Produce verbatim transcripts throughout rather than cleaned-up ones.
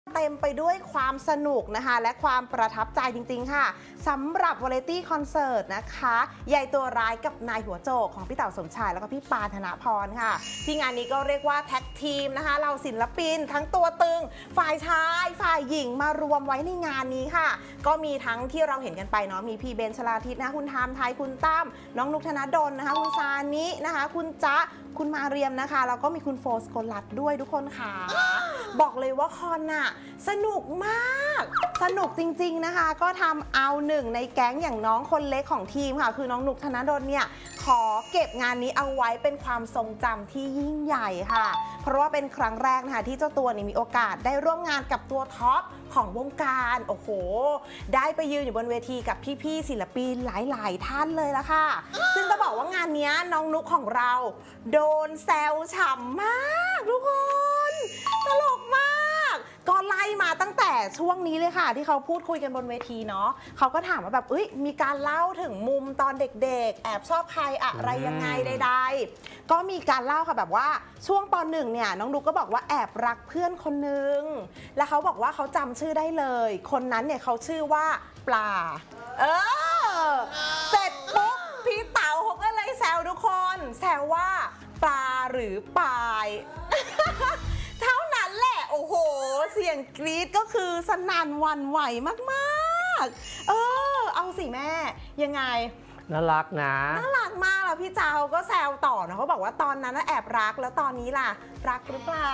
เต็มไปด้วยความสนุกนะคะและความประทับใจจริงๆค่ะสำหรับวาไรตี้คอนเสิร์ตนะคะใหญ่ตัวร้ายกับนายหัวโจกของพี่เต๋าสมชายแล้วก็พี่ปานธนพรค่ะที่งานนี้ก็เรียกว่าแท็กทีมนะคะเราศิลปินทั้งตัวตึงฝ่ายชายฝ่ายหญิงมารวมไว้ในงานนี้ค่ะก็มีทั้งที่เราเห็นกันไปเนาะมีพี่เบนชลาทิศนะคะคุณไทม์ไทยคุณตั้มน้องนุกธนดลนะคะคุณซานินะคะคุณจ๊ะคุณมาเรียมนะคะแล้วก็มีคุณโฟสโกลัดด้วยทุกคนค่ะบอกเลยว่าคอนน่ะสนุกมากสนุกจริงๆนะคะก็ทำเอาหนึ่งในแก๊งอย่างน้องคนเล็กของทีมค่ะคือน้องนุกธนดลเนี่ยขอเก็บงานนี้เอาไว้เป็นความทรงจำที่ยิ่งใหญ่ค่ะเพราะว่าเป็นครั้งแรกนะคะที่เจ้าตัวนี่มีโอกาสได้ร่วมงานกับตัวท็อปของวงการโอ้โหได้ไปยืนอยู่บนเวทีกับพี่ๆศิลปินหลายๆท่านเลยละค่ะซึ่งต้องบอกว่างานนี้น้องนุกของเราโดนแซวฉ่ำมากทุกคนตลกมากก็ไล่มาตั้งแต่ช่วงนี้เลยค่ะที่เขาพูดคุยกันบนเวทีเนาะเขาก็ถามว่าแบบเอ้ยมีการเล่าถึงมุมตอนเด็กๆแอบชอบใครอะไรยังไงใดๆก็มีการเล่าค่ะแบบว่าช่วงปหนึ่งเนี่ยน้องนุกก็บอกว่าแอบรักเพื่อนคนนึงแล้วเขาบอกว่าเขาจำชื่อได้เลยคนนั้นเนี่ยเขาชื่อว่าปลาเออเสร็จปุ๊บพี่เต๋าเขาก็เลยแซวทุกคนแซวว่าปลาหรือปาย เท่านั้นแหละโอ้โหเสียงกรี๊ดก็คือสนั่นหวั่นไหวมากๆเออเอาสิแม่ยังไงน่ารักนะน่ารักมากแล้วพี่เจ้าก็แซวต่อนะเขาบอกว่าตอนนั้นแอบรักแล้วตอนนี้ล่ะรักหรือเปล่า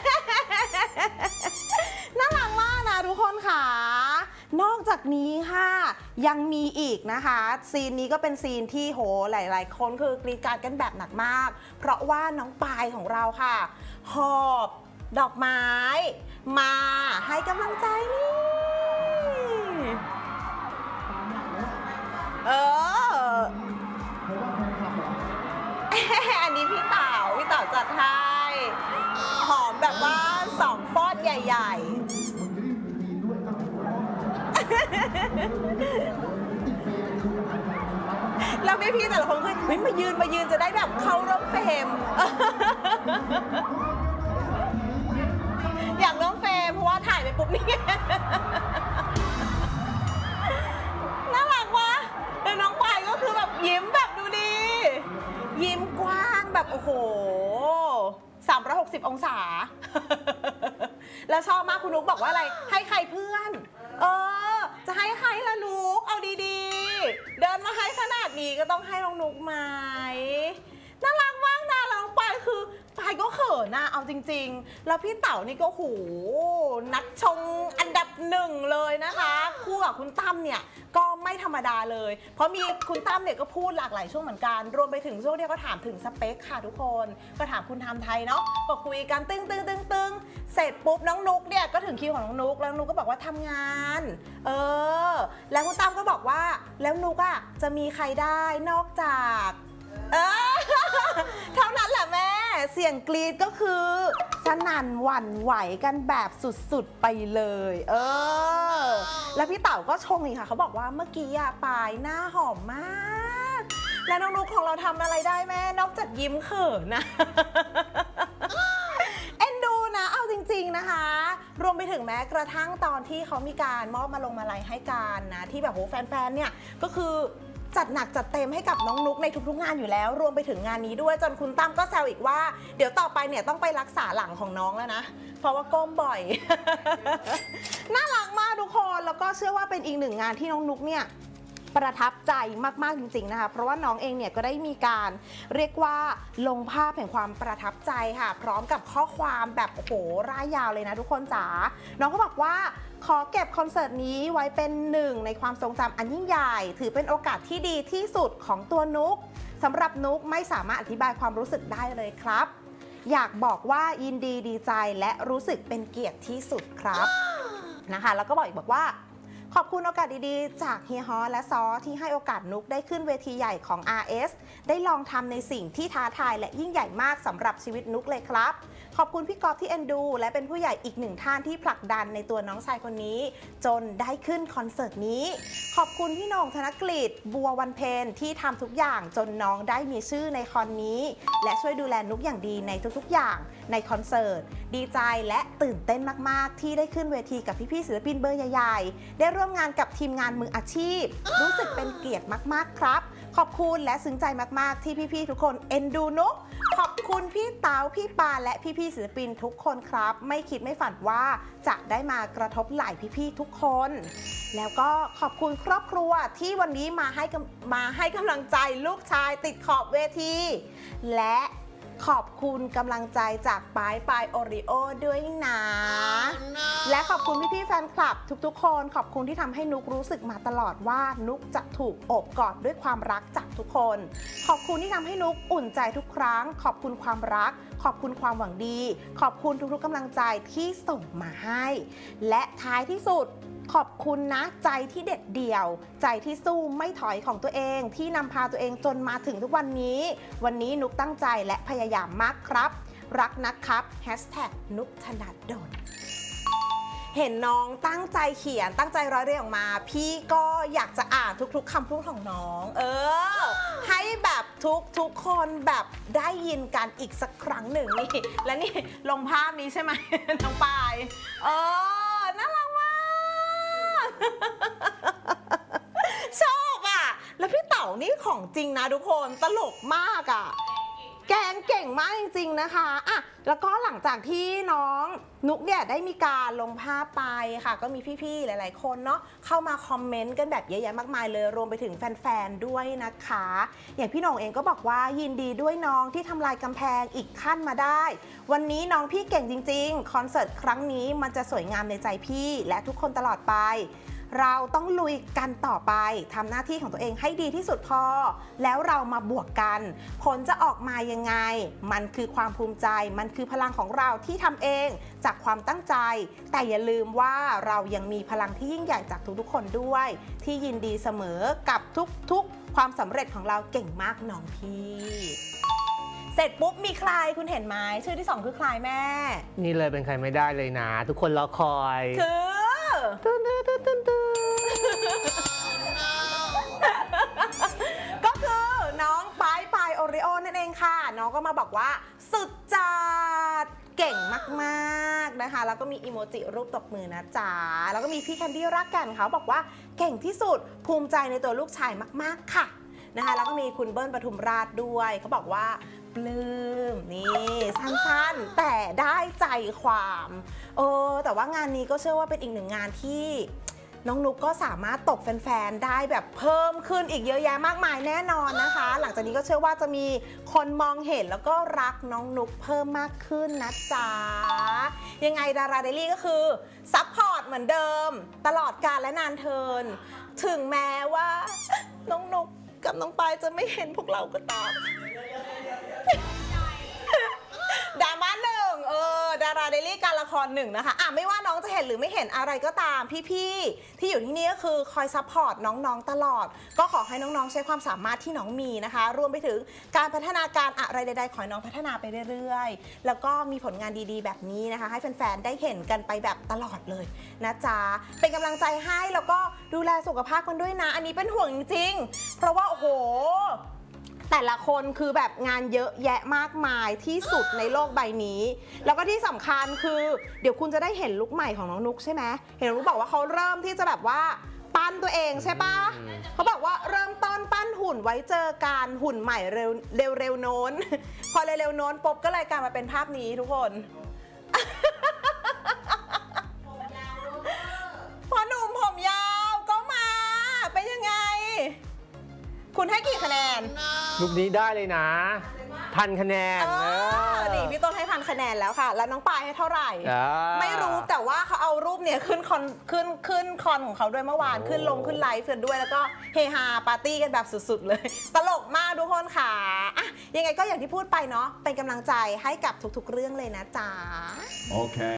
น่ารักมากนะทุกคนค่ะนอกจากนี้ค่ะยังมีอีกนะคะซีนนี้ก็เป็นซีนที่โหหลายๆคนคือกรีดกรารกันแบบหนักมากเพราะว่าน้องปายของเราค่ะหอบดอกไม้มาให้กำลังใจนี่เออ อันนี้พี่เต๋าพี่เต๋าจัดให้หอมแบบว่าสองฟอดใหญ่ๆ แล้วพี่ๆแต่ละคนคือเฮ้ยมายืนมายืนจะได้แบบเข้าร่วมเฟรม อยากร่วมเฟรมเพราะว่าถ่ายไปปุ๊บนี่ น่ารักวะแล้วน้องปายก็คือแบบยิ้มแบบดูดียิ้มกว้างแบบโอ้โหสามร้อยหกสิบองศา แล้วชอบมากคุณนุ๊กบอกว่าอะไรให้ใครเพื่อนเออจะให้ใครล่ะนุ๊กเอาดีๆเดินมาให้ขนาดนี้ก็ต้องให้น้องนุ๊กไหมน่ารักมากนะน้องปายคือปายก็เขินนะเอาจริงๆแล้วพี่เต๋านี่ก็โหนักชงอันดับหนึ่งเลยนะคะคู่กับคุณตั้มเนี่ยก็ไม่ธรรมดาเลยเพราะมีคุณตั้มเนี่ยก็พูดหลากหลายช่วงเหมือนกันรวมไปถึงช่วงที่ก็ถามถึงสเปคค่ะทุกคนก็ถามคุณไทม์ไทยเนาะก็คุยกันตึ้งตึ้งตึ้งตึ้งเสร็จปุ๊บน้องนุ๊กเนี่ยก็ถึงคิวของน้องนุ๊กแล้วนุ๊กก็บอกว่าทำงานเออแล้วคุณตั้มก็บอกว่าแล้วนุ๊กอะจะมีใครได้นอกจากเออ เท่านั้นแหละแม่เสียงกรี๊ดก็คือสนั่นหวั่นไหวกันแบบสุดๆไปเลยเออแล้วพี่เต๋าก็ชงอีกค่ะเขาบอกว่าเมื่อกี้อะปายหน้าหอมมากแล้วน้องนุ๊กของเราทำอะไรได้แม่นอกจากยิ้มเขินนะ เอ็นดูนะเอาจริงๆนะคะรวมไปถึงแม้กระทั่งตอนที่เขามีการมอบมาลงมาลัยให้การนะที่แบบโหแฟนๆเนี่ยก็คือจัดหนักจัดเต็มให้กับน้องนุ๊กในทุกๆงานอยู่แล้วรวมไปถึงงานนี้ด้วยจนคุณตั้มก็แซวอีกว่าเดี๋ยวต่อไปเนี่ยต้องไปรักษาหลังของน้องแล้วนะเพราะว่าก้มบ่อย น่ารักมากทุกคนแล้วก็เชื่อว่าเป็นอีกหนึ่งงานที่น้องนุ๊กเนี่ยประทับใจมากๆจริงๆนะคะเพราะว่าน้องเองเนี่ยก็ได้มีการเรียกว่าลงภาพแห่งความประทับใจค่ะพร้อมกับข้อความแบบโอ้โหร่ายยาวเลยนะทุกคนจ๋าน้องก็บอกว่าขอเก็บคอนเสิร์ตนี้ไว้เป็นหนึ่งในความทรงจำอันยิ่งใหญ่ถือเป็นโอกาสที่ดีที่สุดของตัวนุ๊กสำหรับนุ๊กไม่สามารถอธิบายความรู้สึกได้เลยครับอยากบอกว่ายินดีดีใจและรู้สึกเป็นเกียรติที่สุดครับนะคะแล้วก็บอกอีกบอกว่าขอบคุณโอกาสดีๆจากเฮียฮอและซอที่ให้โอกาสนุ๊กได้ขึ้นเวทีใหญ่ของ อาร์ เอส ได้ลองทำในสิ่งที่ท้าทายและยิ่งใหญ่มากสำหรับชีวิตนุ๊กเลยครับขอบคุณพี่กอล์ฟที่เอ็นดูและเป็นผู้ใหญ่อีกหนึ่งท่านที่ผลักดันในตัวน้องชายคนนี้จนได้ขึ้นคอนเสิร์ตนี้ขอบคุณพี่โหน่งธนกฤษบัววันเพ็ญที่ทำทุกอย่างจนน้องได้มีชื่อในคอนนี้และช่วยดูแลนุกอย่างดีในทุกๆอย่างในคอนเสิร์ตดีใจและตื่นเต้นมากๆที่ได้ขึ้นเวทีกับพี่ๆศิลปินเบอร์ใหญ่ๆได้ร่วมงานกับทีมงานมืออาชีพรู้สึกเป็นเกียรติมากๆครับขอบคุณและซึ้งใจมากๆที่พี่ๆทุกคนเอ็นดูนุกขอบคุณพี่เต๋าพี่ปาและพี่ๆศิลปินทุกคนครับไม่คิดไม่ฝันว่าจะได้มากระทบไหล่พี่ๆทุกคนแล้วก็ขอบคุณครอบครัวที่วันนี้มาให้มาให้กำลังใจลูกชายติดขอบเวทีและขอบคุณกำลังใจจากปายปายโอริโอด้วยนะ oh, no. และขอบคุณพี่ๆแฟนคลับทุกๆคนขอบคุณที่ทำให้นุกรู้สึกมาตลอดว่านุกจะถูกโอบกอดด้วยความรักจากทุกคนขอบคุณที่ทำให้นุกอุ่นใจทุกครั้งขอบคุณความรักขอบคุณความหวังดีขอบคุณทุกๆกำลังใจที่ส่งมาให้และท้ายที่สุดขอบคุณนะใจที่เด็ดเดี่ยวใจที่สู้ไม่ถอยของตัวเองที่นำพาตัวเองจนมาถึงทุกวันนี้วันนี้นุกตั้งใจและพยายามมากครับรักนะครับแฮชแท็กนุกธนัดดลเห็นน้องตั้งใจเขียนตั้งใจร้อยเรียงออกมาพี่ก็อยากจะอ่านทุกๆคำพูดของน้องเออให้แบบทุกทุกคนแบบได้ยินกันอีกสักครั้งหนึ่งนี่และนี่ลงภาพนี้ใช่ไหม น้องปายเออน่ารักมากชอบอ่ะแล้วพี่เต๋านี่ของจริงนะทุกคนตลกมากอ่ะแกงเก่งมากจริงๆนะคะอ่ะแล้วก็หลังจากที่น้องนุกเนี่ยได้มีการลงภาพไปค่ะก็มีพี่ๆหลายๆคนเนาะเข้ามาคอมเมนต์กันแบบเยอะแยะมากมายเลยรวมไปถึงแฟนๆด้วยนะคะอย่างพี่โหน่งเองก็บอกว่ายินดีด้วยน้องที่ทำลายกำแพงอีกขั้นมาได้วันนี้น้องพี่เก่งจริงๆคอนเสิร์ตครั้งนี้มันจะสวยงามในใจพี่และทุกคนตลอดไปเราต้องลุยกันต่อไปทำหน้าที่ของตัวเองให้ดีที่สุดพอแล้วเรามาบวกกันผลจะออกมายังไงมันคือความภูมิใจมันคือพลังของเราที่ทำเองจากความตั้งใจแต่อย่าลืมว่าเรายังมีพลังที่ยิ่งใหญ่จากทุกๆคนด้วยที่ยินดีเสมอกับทุกๆความสำเร็จของเราเก่งมากน้องพี่เสร็จปุ๊บมีใครคุณเห็นไหมชื่อที่สองคือใครแม่นี่เลยเป็นใครไม่ได้เลยนะทุกคนรอคอยคือก็คือน้องปายปายโอริโอนั่นเองค่ะน้องก็มาบอกว่าสุดจัดเก่งมากๆนะคะแล้วก็มีอีโมจิรูปตบมือนะจ๊ะแล้วก็มีพี่แคนดี้รักกันเขาบอกว่าเก่งที่สุดภูมิใจในตัวลูกชายมากๆค่ะนะคะแล้วก็มีคุณเบิ้ลปทุมราชด้วยเขาบอกว่าปลื้มนี่สั้นๆแต่ได้ใจความเออแต่ว่างานนี้ก็เชื่อว่าเป็นอีกหนึ่งงานที่น้องนุกก็สามารถตกแฟนๆได้แบบเพิ่มขึ้นอีกเยอะแยะมากมายแน่นอนนะคะหลังจากนี้ก็เชื่อว่าจะมีคนมองเห็นแล้วก็รักน้องนุกเพิ่มมากขึ้นนะจ๊ะยังไงดาราเดลี่ก็คือซัพพอร์ตเหมือนเดิมตลอดกาลและนานเทินถึงแม้ว่าน้องนุกกับน้องปายจะไม่เห็นพวกเราก็ตามดราม่าหนึ่งเออดาราเดลี่การละครหนึ่งนะคะอ่ะไม่ว่าน้องจะเห็นหรือไม่เห็นอะไรก็ตามพี่ๆที่อยู่ที่นี่ก็คือคอยซัพพอร์ตน้องๆตลอดก็ขอให้น้องๆใช้ความสามารถที่น้องมีนะคะรวมไปถึงการพัฒนาการอะไรใดๆขอให้น้องพัฒนาไปเรื่อยๆแล้วก็มีผลงานดีๆแบบนี้นะคะให้แฟนๆได้เห็นกันไปแบบตลอดเลยนะจ๊ะเป็นกำลังใจให้แล้วก็ดูแลสุขภาพกันด้วยนะอันนี้เป็นห่วงจริงๆเพราะว่าโอ้โหแต่ละคนคือแบบงานเยอะแยะมากมายที่สุดในโลกใบนี้แล้วก็ที่สำคัญคือเดี๋ยวคุณจะได้เห็นลุคใหม่ของน้องนุกใช่ไหมเห็นน้องนุกบอกว่าเขาเริ่มที่จะแบบว่าปั้นตัวเองใช่ปะเขาบอกว่าเริ่มต้นปั้นหุ่นไว้เจอการหุ่นใหม่เร็วเร็วเร็วโน้นพอเร็วๆโน้นปุ๊บก็เลยกลายมาเป็นภาพนี้ทุกคนพอหนุ่มผมยาวก็มาเป็นยังไงคุณให้กี่คะแนนลูกนี้ได้เลยนะพันคะแนนนี่พี่ต้นให้พันคะแนนแล้วค่ะแล้วน้องปายให้เท่าไหร่ไม่รู้แต่ว่าเขาเอารูปเนี่ยขึ้นคอนขึ้นขึ้นคอนของเขาด้วยเมื่อวานขึ้นลงขึ้นไลฟ์กันด้วยแล้วก็เฮฮาปาร์ตี้กันแบบสุดๆเลยตลกมากทุกคนค่ะอ่ะยังไงก็อย่างที่พูดไปเนาะเป็นกำลังใจให้กับทุกๆเรื่องเลยนะจ๊ะโอเค